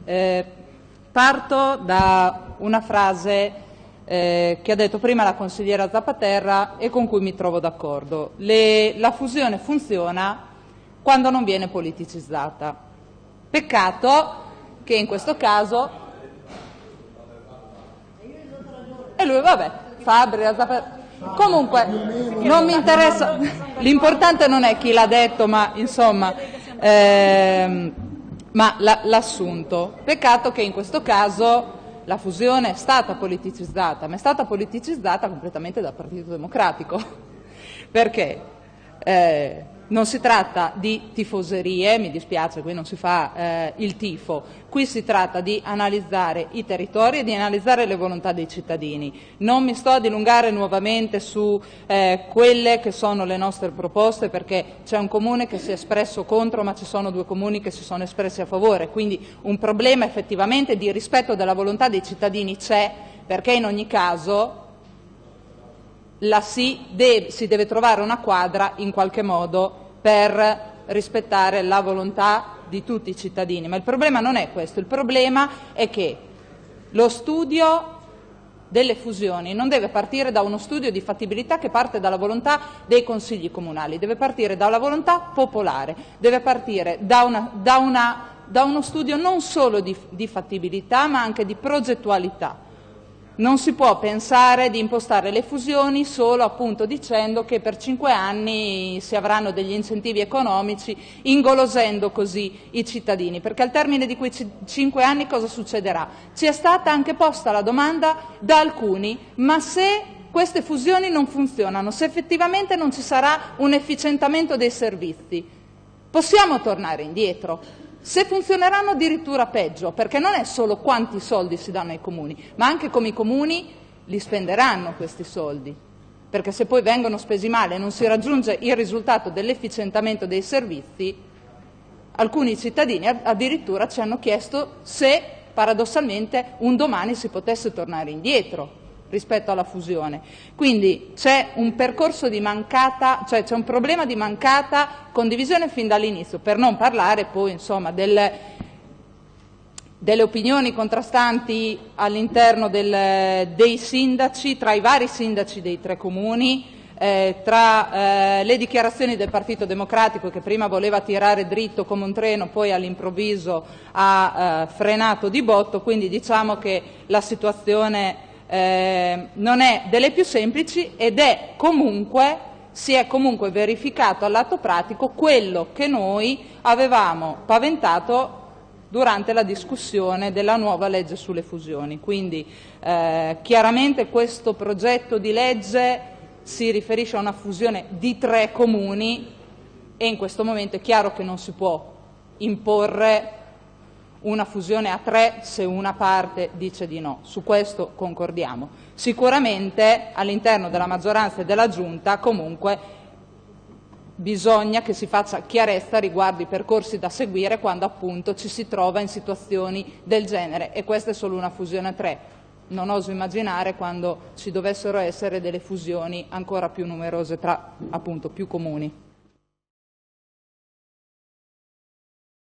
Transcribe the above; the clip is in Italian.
Parto da una frase che ha detto prima la consigliera Zappaterra e con cui mi trovo d'accordo. La fusione funziona quando non viene politicizzata. Peccato che in questo caso... E lui, vabbè, Fabbri, Zappaterra... Comunque, non mi interessa, l'importante non è chi l'ha detto, ma insomma, l'assunto. Peccato che in questo caso la fusione è stata politicizzata, ma è stata politicizzata completamente dal Partito Democratico, perché non si tratta di tifoserie, mi dispiace, qui non si fa il tifo, qui si tratta di analizzare i territori e di analizzare le volontà dei cittadini. Non mi sto a dilungare nuovamente su quelle che sono le nostre proposte, perché c'è un comune che si è espresso contro, ma ci sono due comuni che si sono espressi a favore, quindi un problema effettivamente di rispetto della volontà dei cittadini c'è, perché in ogni caso si deve trovare una quadra in qualche modo per rispettare la volontà di tutti i cittadini. Ma il problema non è questo, il problema è che lo studio delle fusioni non deve partire da uno studio di fattibilità che parte dalla volontà dei consigli comunali, deve partire dalla volontà popolare, deve partire da uno studio non solo di fattibilità ma anche di progettualità. Non si può pensare di impostare le fusioni solo appunto dicendo che per 5 anni si avranno degli incentivi economici, ingolosendo così i cittadini, perché al termine di quei 5 anni cosa succederà? Ci è stata anche posta la domanda da alcuni, ma se queste fusioni non funzionano, se effettivamente non ci sarà un efficientamento dei servizi, possiamo tornare indietro? Se funzioneranno addirittura peggio, perché non è solo quanti soldi si danno ai comuni, ma anche come i comuni li spenderanno questi soldi, perché se poi vengono spesi male e non si raggiunge il risultato dell'efficientamento dei servizi, alcuni cittadini addirittura ci hanno chiesto se paradossalmente un domani si potesse tornare indietro rispetto alla fusione. Quindi c'è un percorso di mancata, cioè c'è un problema di mancata condivisione fin dall'inizio, per non parlare poi insomma delle opinioni contrastanti all'interno dei sindaci, tra i vari sindaci dei 3 comuni, tra le dichiarazioni del Partito Democratico che prima voleva tirare dritto come un treno, poi all'improvviso ha frenato di botto, quindi diciamo che la situazione non è delle più semplici ed si è comunque verificato all'atto pratico quello che noi avevamo paventato durante la discussione della nuova legge sulle fusioni. Quindi chiaramente questo progetto di legge si riferisce a una fusione di 3 comuni e in questo momento è chiaro che non si può imporre una fusione a 3 se una parte dice di no, su questo concordiamo. Sicuramente all'interno della maggioranza e della Giunta comunque bisogna che si faccia chiarezza riguardo i percorsi da seguire quando appunto ci si trova in situazioni del genere, e questa è solo una fusione a 3. Non oso immaginare quando ci dovessero essere delle fusioni ancora più numerose tra appunto più comuni.